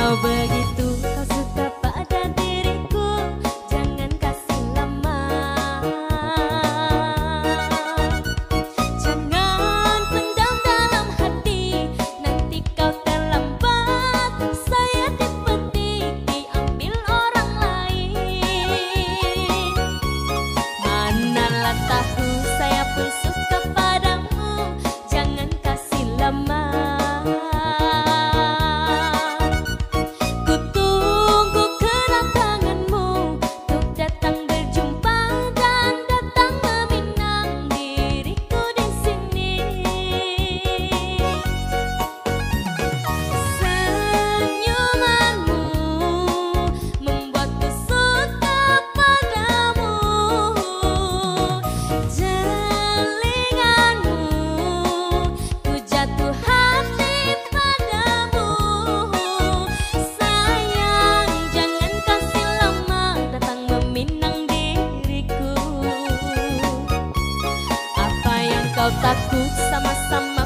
Kalau begitu kau suka pada diriku, jangan kasih lama. Jangan pendam dalam hati, nanti kau terlambat. Saya dipetik, diambil orang lain. Manalah tahu saya pun suka padamu, jangan kasih lama. Kau takut sama-sama